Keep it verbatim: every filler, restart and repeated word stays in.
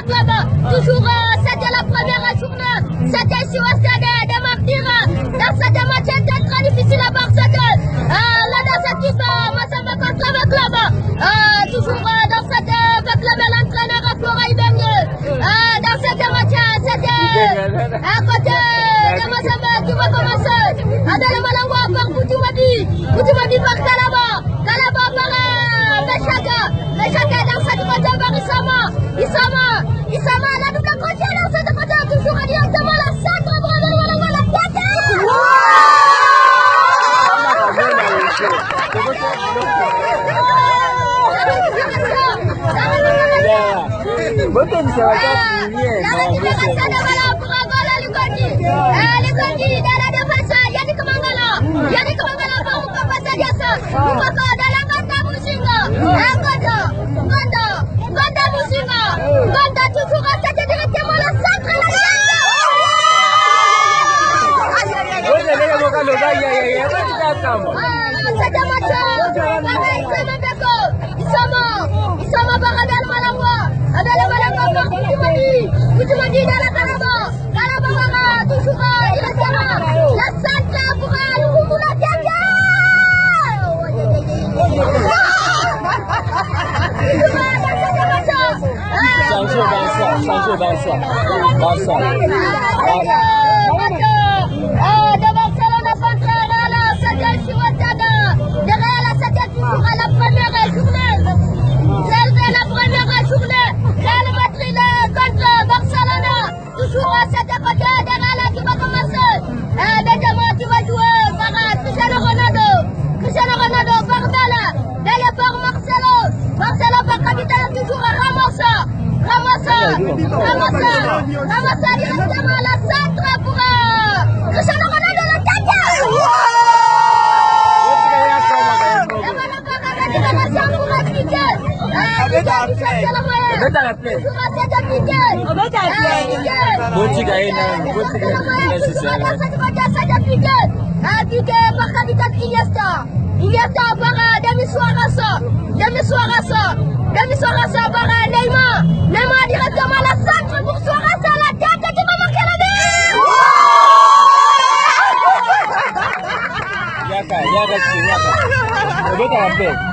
là-bas. Toujours, euh, c'était la première journée. C'était sur le stade de Martyrs. Dans cette match, c'était très difficile à Barcelone. Euh, là, dans cette équipe, euh, moi, ça me contre avec là-bas. Euh, toujours euh, dans cette avec le bel entraîneur à Flora Ibengue. Euh, dans cette match, c'était à côté de Massamba qui va commencer. Adèle Malawa par Boutoumadi. Boutoumadi par Kalaba. Kalaba par euh, Meshaka. Meshaka dans cette côté par Isama. Isama. Isama, la double côté dans cette côté. Toujours directement la centre. Bravo, Malawa, la tête. Betul bisa baca bunyi. Sancho Barça, Barça, de Barcelone Central, c'était Chihuahua, de Real, c'était toujours à la première journée. C'est la première journée. Real Madrid contre Barcelone, toujours à cette côté de Real qui va commencer. Benjamin qui va jouer par Cristiano Ronaldo, Cristiano Ronaldo par Bella, Bella par Marcelo, Marcelo par capitaine toujours à Ramos. Ramassa, Ramassa, Ramassa directement à la centre pour euh, Cristiano Ronaldo le tête. Iniesta, Iniesta par Demi Suarez, Demi Suarez, Demi Suarez par Neymar, Neymar directement à la centre pour Suarez à la tête qui va marquer le but. Yaka, Yaka, Yaka. Yaka.